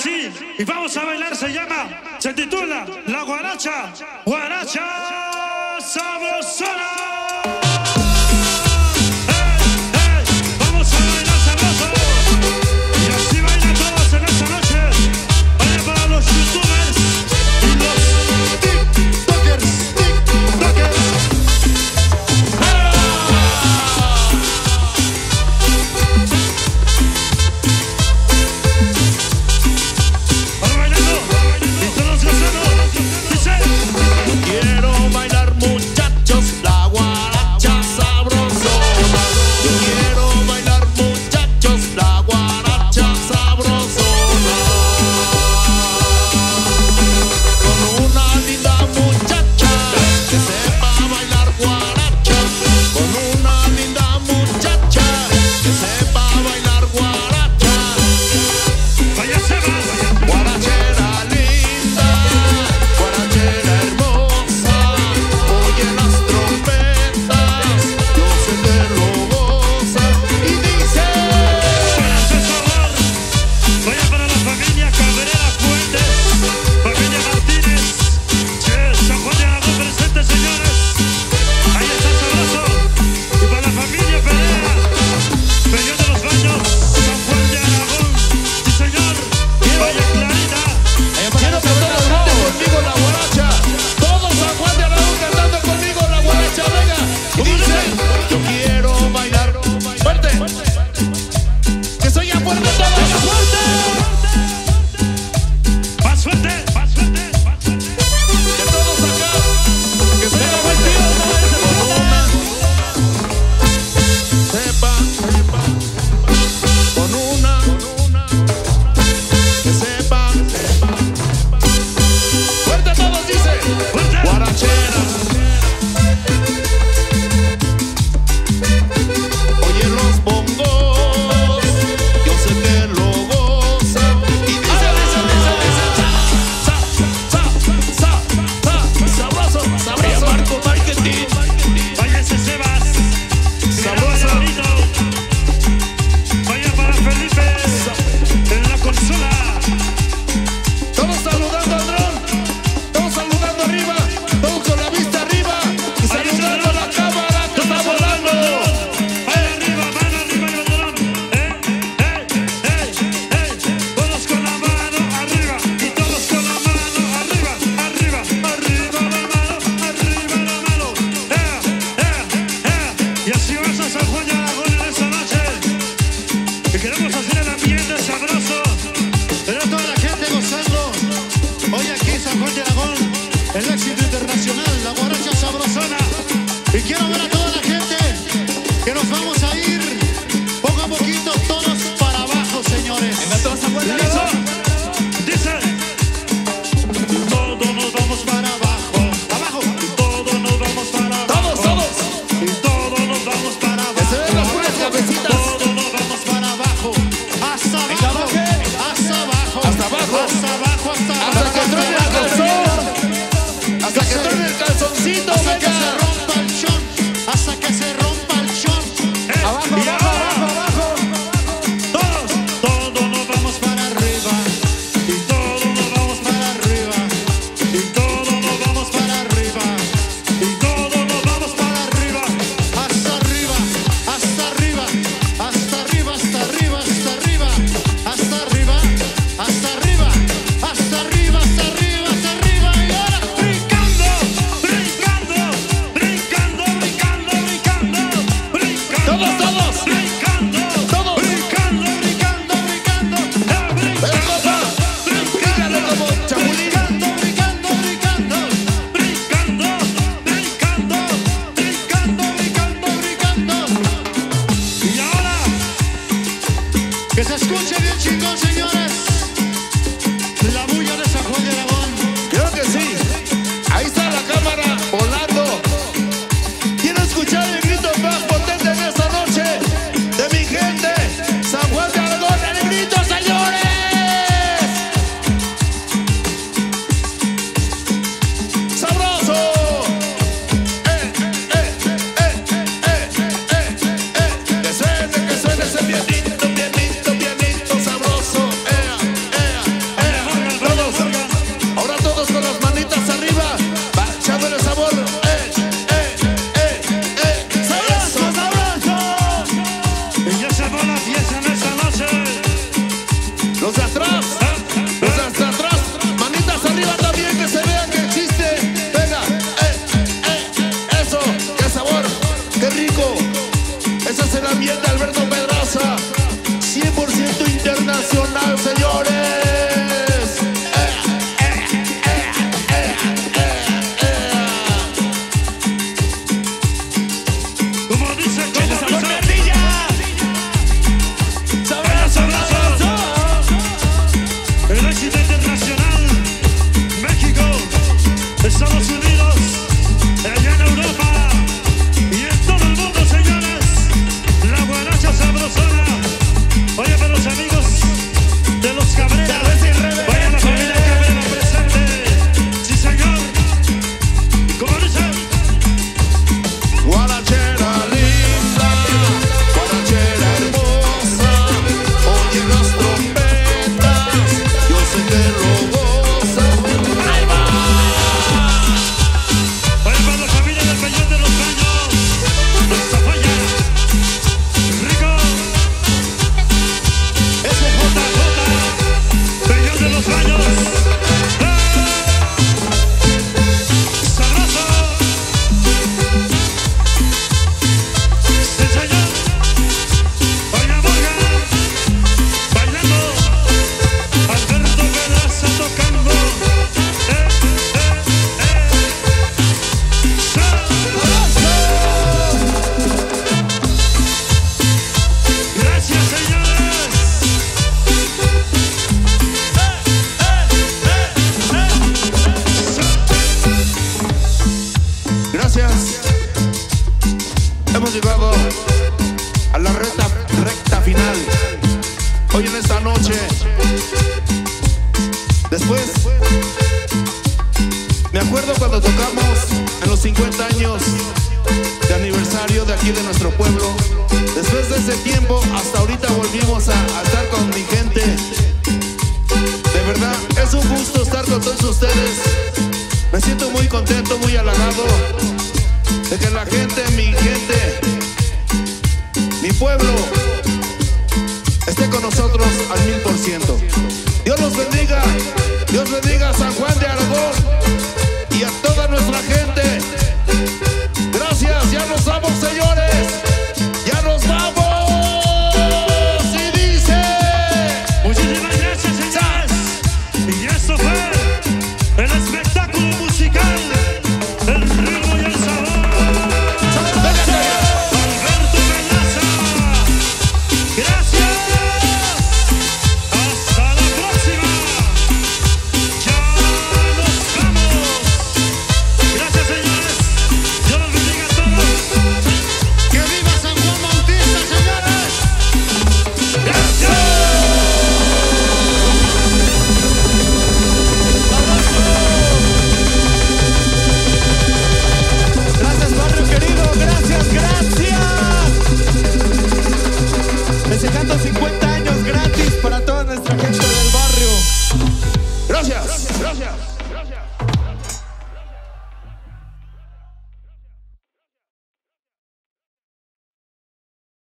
sí. Y vamos a bailar, se titula La Guaracha, Guaracha Sabrosona. Quiero bailar, muchachos, la guaracha. hasta atrás. Pues hasta atrás. Manitas arriba también, que se vea que existe. Venga, eso, qué sabor, qué rico. Ese es el ambiente Alberto Pedraza, 100% internacional, señores. Estados Unidos, allá en Europa y en todo el mundo, señores, la guaracha sabrosona. Oye, para los amigos de los Cabrera, vaya la familia Cabrera presente. Sí, señor. ¿Cómo dice? Guarachera linda, guarachera hermosa, oye las trompetas, yo sé que lo gozas. ¡Ahí va! Oye, para la familia del Peñón de los Baños, de Zafalla, rico. SJJ, Peñón de los Baños. Sabroso. Sí, señor. Oye, Morgan, bailando. Alberto Pedraza tocando. Gracias, señores. Gracias. Hemos llegado a la recta final. Hoy en esta noche. Después, me acuerdo cuando tocamos en los 50 años de aniversario de aquí de nuestro pueblo. Después de ese tiempo, hasta ahorita volvimos a estar con mi gente. De verdad, es un gusto estar con todos ustedes. Me siento muy contento, muy halagado de que la gente, mi pueblo, esté con nosotros al 1000%. Dios los bendiga, Dios bendiga a San Juan de Aragón y a toda nuestra gente. Gracias, ya nos vamos, señores, ya nos vamos. Y dice: Muchísimas gracias, señores. Y esto fue el espectáculo musical, el ritmo y el sabor. Alberto Pedraza. Gracias. Hasta la próxima. Ya nos vamos. Gracias, señores. Dios los bendiga a todos. ¡Que viva San Juan Bautista, señores! Gracias. Gracias, barrio querido, gracias, gracias. Festejando 50 años gratis para toda nuestra gente del barrio. gracias, gracias.